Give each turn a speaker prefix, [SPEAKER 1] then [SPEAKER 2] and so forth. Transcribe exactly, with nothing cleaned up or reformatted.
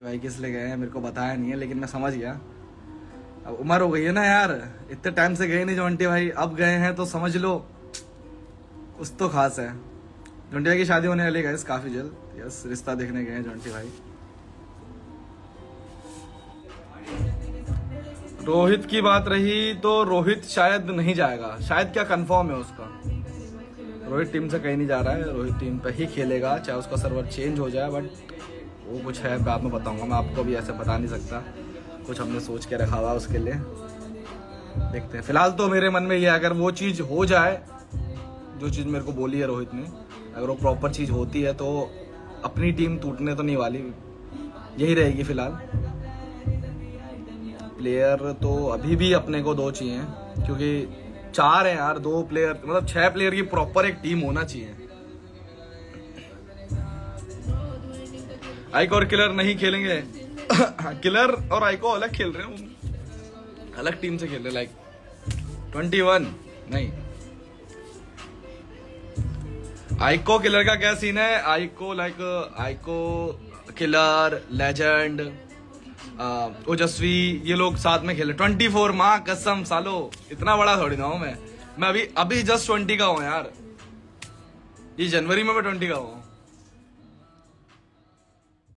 [SPEAKER 1] भाई किस लिए गए हैं मेरे को बताया नहीं है, लेकिन मैं समझ गया। अब उम्र हो गई है ना यार, इतने टाइम से गए नहीं जोंटी भाई, अब गए हैं तो समझ लो कुछ तो खास है। जोंटी भाई की शादी होने वाली है काफी जल्द। यस, रिश्ता देखने गए हैं जोंटी भाई। रोहित की बात रही तो रोहित शायद नहीं जाएगा, शायद क्या कंफर्म है उसका। रोहित टीम से कहीं नहीं जा रहा है, रोहित टीम पे ही खेलेगा चाहे उसका सर्वर चेंज हो जाए। बट वो कुछ है बाद में बताऊंगा, मैं आपको भी ऐसे बता नहीं सकता, कुछ हमने सोच के रखा हुआ उसके लिए। देखते हैं, फिलहाल तो मेरे मन में ये है अगर वो चीज़ हो जाए जो चीज़ मेरे को बोली है रोहित ने, अगर वो प्रॉपर चीज़ होती है तो अपनी टीम टूटने तो नहीं वाली, यही रहेगी फिलहाल। प्लेयर तो अभी भी अपने को दो चाहिए, क्योंकि चार हैं यार, दो प्लेयर मतलब छह प्लेयर की प्रॉपर एक टीम होना चाहिए। आइको और किलर नहीं खेलेंगे। किलर और आइको अलग खेल रहे हैं, अलग टीम से खेल रहे, लाइक ट्वेंटी वन नहीं। आइको किलर का क्या सीन है, Aiko like Aiko killer legend Ojaswi ये लोग साथ में खेले। ट्वेंटी फोर माँ कसम सालो, इतना बड़ा थोड़ी ना हूं मैं मैं अभी अभी जस्ट ट्वेंटी का हूँ यार, ये जनवरी में मैं ट्वेंटी का हूँ।